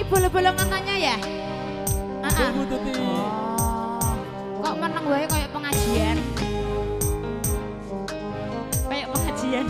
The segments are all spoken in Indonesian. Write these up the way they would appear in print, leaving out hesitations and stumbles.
bolong-bolongannya ya? Oh, kok meneng wae kayak pengajian? Kayak pengajian.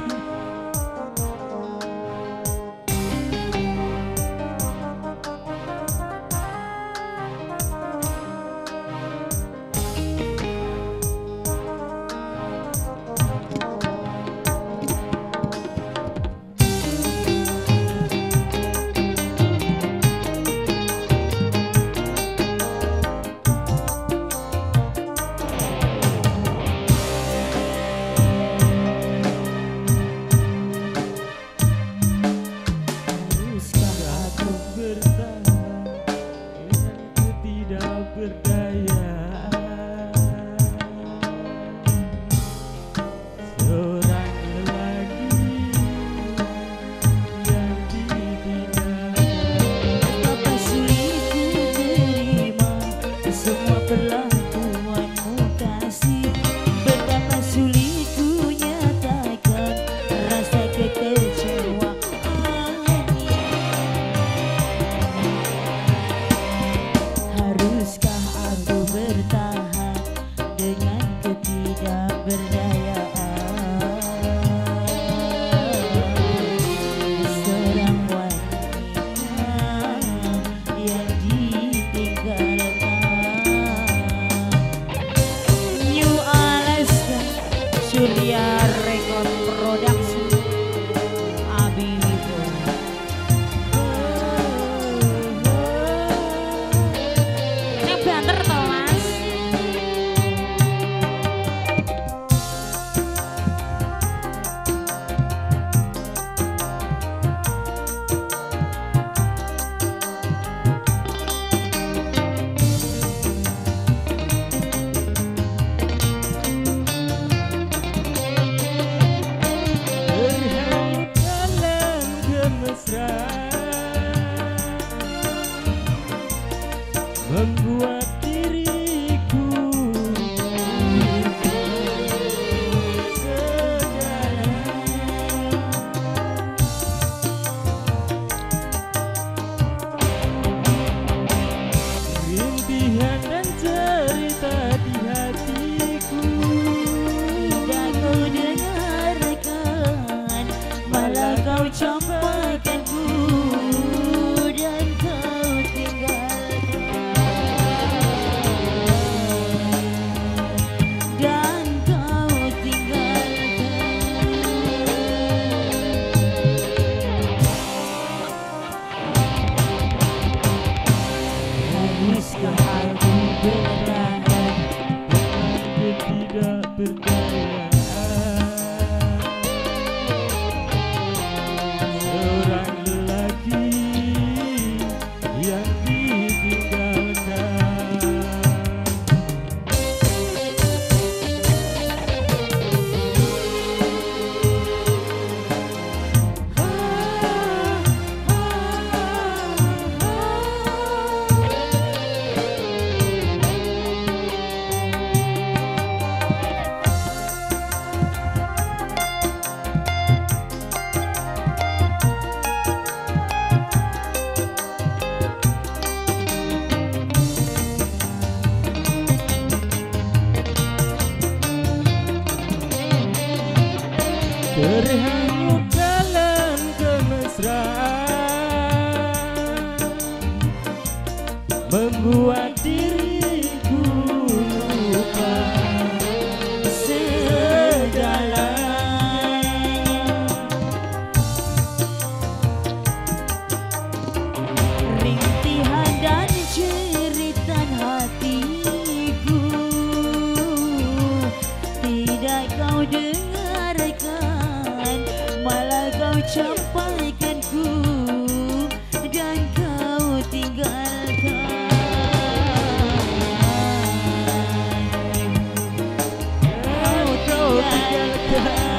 Membuat diriku rintihan dan cerita di hatiku tidak kau dengarkan, malah kau campakkan ku dan kau tinggalkan, dan kau tinggalkan. Haruskah aku bertahan dengan ketidakberdayaan seorang lelaki yang ditinggalkan. Terhanyut dalam kemesraan membuat diriku lupa segalanya. Rintihan dan jeritan hatiku tidak kau dengarkan, malah kau campakkan ku dan kau tinggalkan. Kau tinggalkan.